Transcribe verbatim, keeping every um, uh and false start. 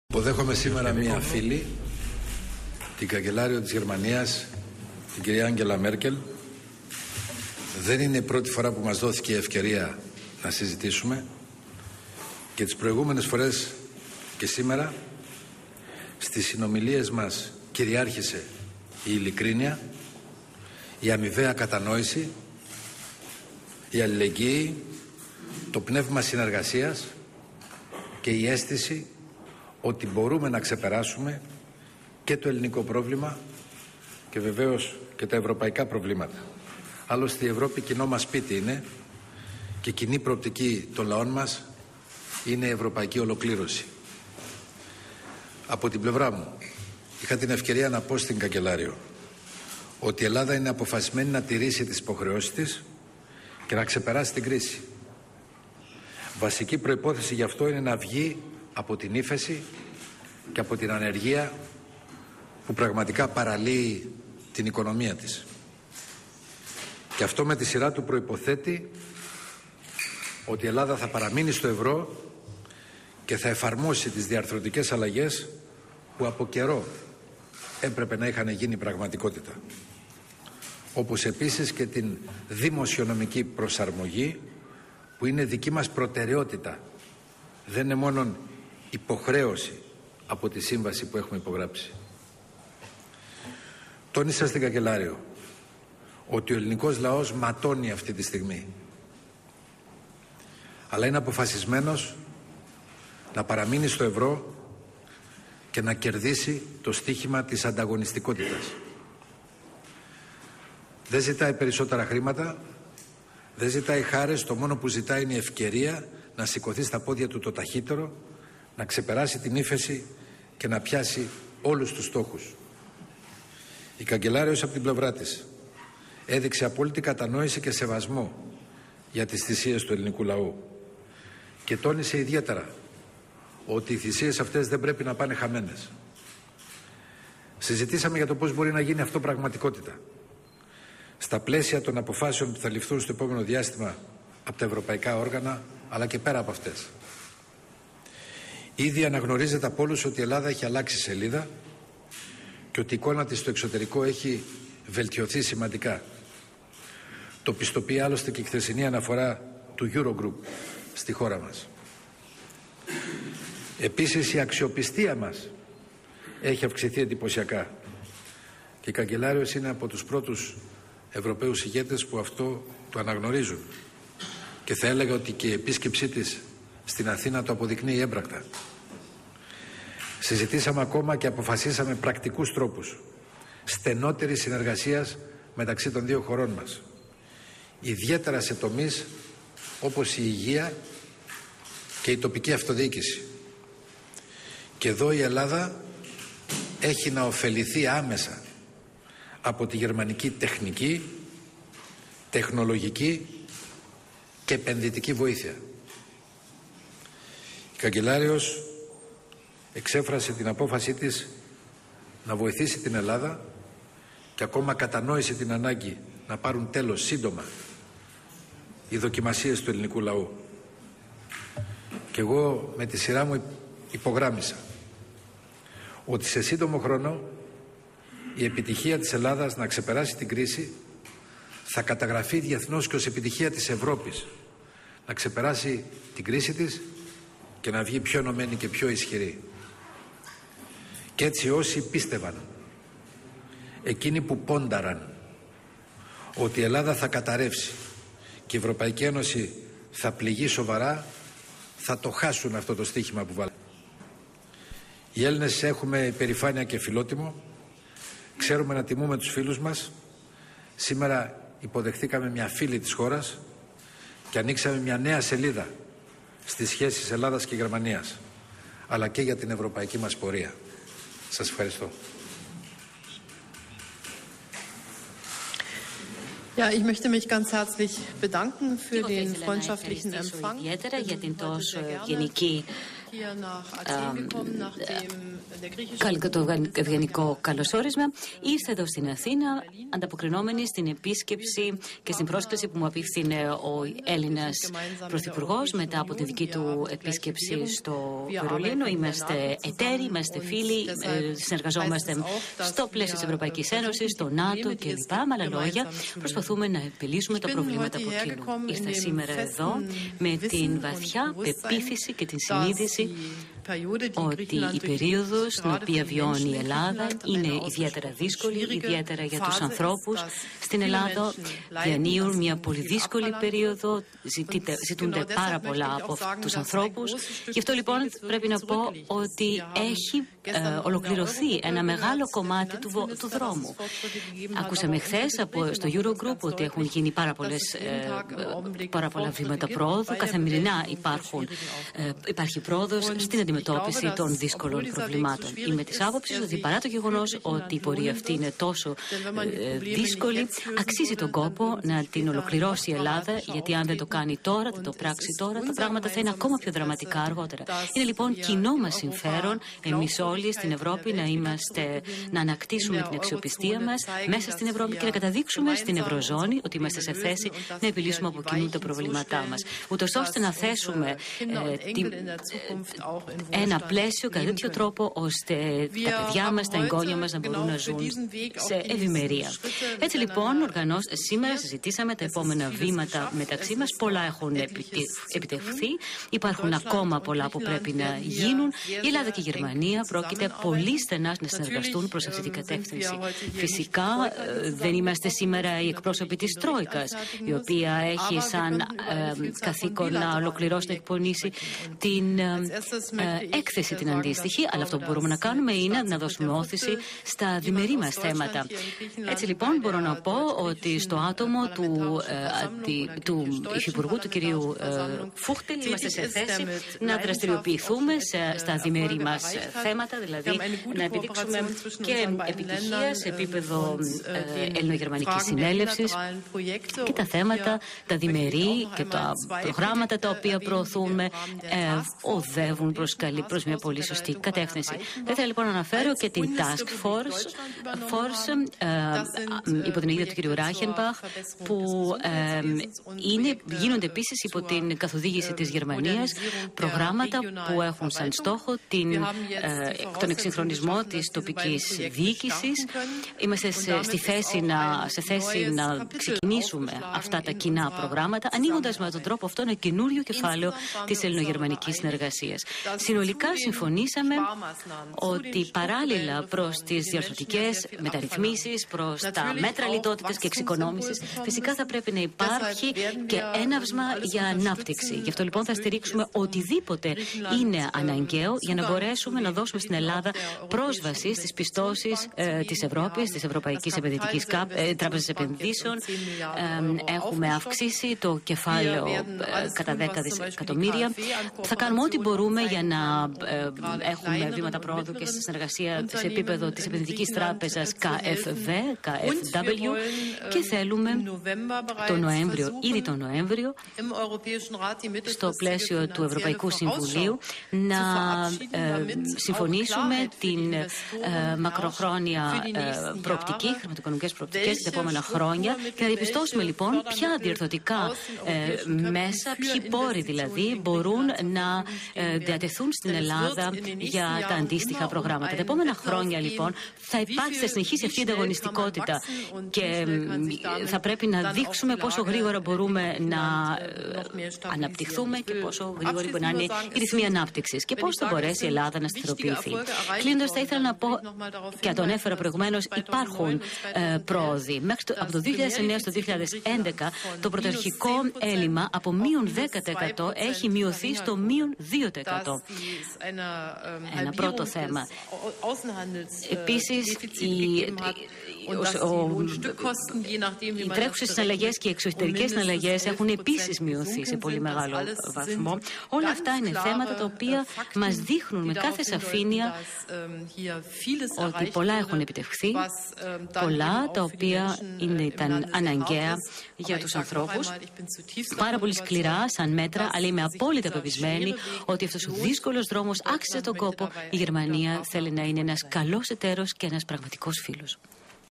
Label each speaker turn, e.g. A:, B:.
A: Υποδέχομαι σήμερα μία φίλη, την καγκελάριο της Γερμανίας, την κυρία Άγγελα Μέρκελ. Δεν είναι η πρώτη φορά που μας δόθηκε η ευκαιρία να συζητήσουμε και τις προηγούμενες φορές και σήμερα στις συνομιλίες μας κυριάρχησε η ειλικρίνεια, η αμοιβαία κατανόηση, η αλληλεγγύη, το πνεύμα συνεργασίας και η αίσθηση ότι μπορούμε να ξεπεράσουμε και το ελληνικό πρόβλημα και βεβαίως και τα ευρωπαϊκά προβλήματα. Άλλωστε η Ευρώπη κοινό μας σπίτι είναι και κοινή προοπτική των λαών μας είναι η ευρωπαϊκή ολοκλήρωση. Από την πλευρά μου είχα την ευκαιρία να πω στην καγκελάριο ότι η Ελλάδα είναι αποφασισμένη να τηρήσει τις υποχρεώσεις της και να ξεπεράσει την κρίση. Βασική προϋπόθεση γι' αυτό είναι να βγει από την ύφεση και από την ανεργία που πραγματικά παραλύει την οικονομία της. Και αυτό με τη σειρά του προϋποθέτει ότι η Ελλάδα θα παραμείνει στο ευρώ και θα εφαρμόσει τις διαρθρωτικές αλλαγές που από καιρό έπρεπε να είχαν γίνει πραγματικότητα. Όπως επίσης και την δημοσιονομική προσαρμογή που είναι δική μας προτεραιότητα. Δεν είναι μόνο υποχρέωση από τη σύμβαση που έχουμε υπογράψει. Τόνισα στην καγκελάριο ότι ο ελληνικός λαός ματώνει αυτή τη στιγμή. Αλλά είναι αποφασισμένος να παραμείνει στο ευρώ και να κερδίσει το στοίχημα της ανταγωνιστικότητας. Δεν ζητάει περισσότερα χρήματα, δεν ζητάει χάρες, το μόνο που ζητάει είναι η ευκαιρία να σηκωθεί στα πόδια του το ταχύτερο, να ξεπεράσει την ύφεση και να πιάσει όλους τους στόχους. Η καγκελάριος από την πλευρά της έδειξε απόλυτη κατανόηση και σεβασμό για τις θυσίες του ελληνικού λαού και τόνισε ιδιαίτερα ότι οι θυσίες αυτές δεν πρέπει να πάνε χαμένες. Συζητήσαμε για το πώς μπορεί να γίνει αυτό πραγματικότητα στα πλαίσια των αποφάσεων που θα ληφθούν στο επόμενο διάστημα από τα ευρωπαϊκά όργανα, αλλά και πέρα από αυτές. Ήδη αναγνωρίζεται από όλους ότι η Ελλάδα έχει αλλάξει σελίδα και ότι η εικόνα της στο εξωτερικό έχει βελτιωθεί σημαντικά. Το πιστοποιεί άλλωστε και η χθεσινή αναφορά του Eurogroup στη χώρα μας. Επίσης η αξιοπιστία μας έχει αυξηθεί εντυπωσιακά και η καγκελάριος είναι από τους πρώτους Ευρωπαίους ηγέτες που αυτό το αναγνωρίζουν. Και θα έλεγα ότι και η επίσκεψή της στην Αθήνα το αποδεικνύει έμπρακτα. Συζητήσαμε ακόμα και αποφασίσαμε πρακτικούς τρόπους στενότερης συνεργασίας μεταξύ των δύο χωρών μας. Ιδιαίτερα σε τομείς όπως η υγεία και η τοπική αυτοδιοίκηση. Και εδώ η Ελλάδα έχει να ωφεληθεί άμεσα από τη γερμανική τεχνική, τεχνολογική και επενδυτική βοήθεια. Η καγκελάριος εξέφρασε την απόφασή της να βοηθήσει την Ελλάδα και ακόμα κατανόησε την ανάγκη να πάρουν τέλος σύντομα οι δοκιμασίες του ελληνικού λαού. Και εγώ με τη σειρά μου υπογράμμισα ότι σε σύντομο χρόνο η επιτυχία της Ελλάδας να ξεπεράσει την κρίση θα καταγραφεί διεθνώς και ως επιτυχία της Ευρώπης να ξεπεράσει την κρίση της και να βγει πιο ενωμένη και πιο ισχυρή. Και έτσι όσοι πίστευαν, εκείνοι που πόνταραν ότι η Ελλάδα θα καταρρεύσει και η Ευρωπαϊκή Ένωση θα πληγεί σοβαρά, θα το χάσουν αυτό το στοίχημα που βάλαμε. Οι Έλληνες έχουμε υπερηφάνεια και φιλότιμο, ξέρουμε να τιμούμε τους φίλους μας. Σήμερα υποδεχθήκαμε μια φίλη της χώρας και ανοίξαμε μια νέα σελίδα στις σχέσεις Ελλάδας και Γερμανίας, αλλά και για την ευρωπαϊκή μας πορεία. Σας ευχαριστώ.
B: Ja, ich möchte mich ganz herzlich bedanken für den freundschaftlichen Empfang.
C: Ιδιαίτερα για την τόσο γενική το ευγενικό καλωσόρισμα. Ήρθε εδώ στην Αθήνα, ανταποκρινόμενη στην επίσκεψη και στην πρόσκληση που μου απίφθινε ο Έλληνας Πρωθυπουργός μετά από τη δική του επίσκεψη στο Βερολίνο. Είμαστε εταίροι, είμαστε φίλοι, συνεργαζόμαστε στο πλαίσιο της Ευρωπαϊκής Ένωσης, στο ΝΑΤΟ κλπ. Με άλλα λόγια, προσπαθούμε να επιλύσουμε τα προβλήματα από κοινού. Ήρθα σήμερα εδώ με την βαθιά πεποίθηση και την συνείδηση ότι η περίοδος στην οποία βιώνει η Ελλάδα είναι ιδιαίτερα δύσκολη, ιδιαίτερα για τους ανθρώπους στην Ελλάδα. Διανύουν μια πολύ δύσκολη περίοδο, ζητείτε, ζητούνται πάρα πολλά από τους ανθρώπους. Γι' αυτό λοιπόν πρέπει να πω ότι έχει ε, ολοκληρωθεί ένα μεγάλο κομμάτι του, του δρόμου. Ακούσαμε χθες από, στο Eurogroup ότι έχουν γίνει πάρα, πολλές, ε, πάρα πολλά βήματα πρόοδου. Καθημερινά υπάρχουν, ε, υπάρχει πρόοδος στην αντιμετώπιση των δύσκολων προβλημάτων. Είμαι της άποψης ότι παρά το γεγονός ότι η πορεία αυτή είναι τόσο ε, δύσκολη, αξίζει τον κόπο να την ολοκληρώσει η Ελλάδα, γιατί αν δεν το κάνει τώρα, δεν το πράξει τώρα, τα πράγματα θα είναι ακόμα πιο δραματικά αργότερα. Είναι λοιπόν κοινό μας συμφέρον, εμείς όλοι στην Ευρώπη, να, είμαστε, να ανακτήσουμε την αξιοπιστία μας μέσα στην Ευρώπη και να καταδείξουμε στην Ευρωζώνη ότι είμαστε σε θέση να επιλύσουμε από κοινού τα προβλήματά μας. Ούτως ώστε να θέσουμε ε, τη, ε, ένα πλαίσιο κατά τέτοιο τρόπο ώστε τα παιδιά μας, τα εγγόνια μας να μπορούν να ζουν σε ευημερία. Έτσι λοιπόν, οργανώς, σήμερα συζητήσαμε τα επόμενα βήματα μεταξύ μας. Πολλά έχουν επιτευχθεί. Υπάρχουν ακόμα πολλά που πρέπει να γίνουν. Η Ελλάδα και η Γερμανία πρόκειται πολύ στενά να συνεργαστούν προς αυτή την κατεύθυνση. Φυσικά δεν είμαστε σήμερα οι εκπρόσωποι της Τρόικας, η οποία έχει σαν ε, καθήκον να ολοκληρώσει, να εκπονήσει την ε, ε, έκθεση την αντίστοιχη, αλλά αυτό που μπορούμε να κάνουμε είναι να δώσουμε όθηση στα διμερεί μας θέματα. Έτσι λοιπόν μπορώ να πω ότι στο άτομο του, ε, του Υφυπουργού, του κυρίου ε, Φούχτελ, είμαστε σε θέση να δραστηριοποιηθούμε σε, στα διμερεί μας θέματα, δηλαδή να επιδείξουμε και επιτυχία σε επίπεδο ε, ελληνογερμανικής συνέλευσης και τα θέματα, τα διμερεί και τα προγράμματα τα οποία προωθούμε ε, οδεύουν προς, καλή, προς μια πολύ σωστή κατεύθυνση. Θα ήθελα λοιπόν να αναφέρω και την Task Force, force, ε, υπό την αιγύδα του κ. Ράχενμπαχ, που ε, είναι, γίνονται επίσης υπό την καθοδήγηση της Γερμανίας προγράμματα που έχουν σαν στόχο την, ε, τον εξυγχρονισμό της τοπικής διοίκησης. Είμαστε σε, στη θέση να, σε θέση να ξεκινήσουμε αυτά τα κοινά προγράμματα, ανοίγοντας με τον τρόπο αυτό ένα καινούριο κεφάλαιο της ελληνογερμανικής συνεργασίας. Συνολικά συμφωνήσαμε ότι παράλληλα προς τις διορθωτικές μεταρρυθμίσεις, προς τα μέτρα λιτότητας και εξοικονόμησης, φυσικά θα πρέπει να υπάρχει και έναυσμα για ανάπτυξη. Γι' αυτό λοιπόν θα στηρίξουμε οτιδήποτε είναι αναγκαίο για να μπορέσουμε να δώσουμε στην Ελλάδα πρόσβαση στις πιστώσεις ε, της Ευρώπης, της Ευρωπαϊκής Επενδυτικής ε, Τράπεζας Επενδύσεων. Ε, έχουμε αυξήσει το κεφάλαιο ε, κατά δέκα δισεκατομμύρια. Θα κάνουμε ό,τι μπορούμε για να ε, έχουμε βήματα πρόοδου και στη συνεργασία σε επίπεδο της Επενδυτικής Τράπεζας Κ Φ Β, Κ Φ Β, και θέλουμε τον Νοέμβριο, ήδη τον Νοέμβριο, στο πλαίσιο του Ευρωπαϊκού Συμβουλίου, να ε, συμφωνήσουμε την ε, μακροχρόνια ε, προοπτική, χρηματοοικονομικές προοπτικές τα επόμενα χρόνια και να διαπιστώσουμε λοιπόν ποια διορθωτικά ε, μέσα, ποιοι πόροι δηλαδή μπορούν να ε, διατεθούν στην Ελλάδα για τα αντίστοιχα προγράμματα. Τα επόμενα χρόνια λοιπόν θα υπάρξει, θα συνεχίσει αυτή η ανταγωνιστικότητα και θα πρέπει να δείξουμε πόσο γρήγορα μπορούμε να αναπτυχθούμε και πόσο γρήγορα μπορεί να είναι η ρυθμή ανάπτυξης και πώς θα μπορέσει η Ελλάδα να σταθεροποιηθεί. Κλείνοντας, θα ήθελα να πω, και το ανέφερα προηγουμένως, υπάρχουν ε, πρόοδοι. Μέχρι το, από το δύο χιλιάδες εννέα στο δύο χιλιάδες έντεκα το πρωτοαρχικό έλλειμμα από μείον δέκα τοις εκατό έχει μειωθεί στο μείον δύο τοις εκατό. Ένα πρώτο θέμα. Επίσης, η, οι τρέχουσες συναλλαγές και οι εξωτερικές συναλλαγές έχουν επίσης μειωθεί σε πολύ μεγάλο βαθμό. Όλα αυτά είναι θέματα τα οποία μας δείχνουν με κάθε σαφήνεια ότι πολλά έχουν επιτευχθεί, πολλά τα οποία είναι, ήταν αναγκαία για τους ανθρώπους, πάρα πολύ σκληρά σαν μέτρα, αλλά είμαι απόλυτα πεπισμένη ότι αυτός ο δύσκολος δρόμος άξιζε τον κόπο. Η Γερμανία θέλει να είναι ένας καλός εταίρος και ένας πραγματικός φίλος.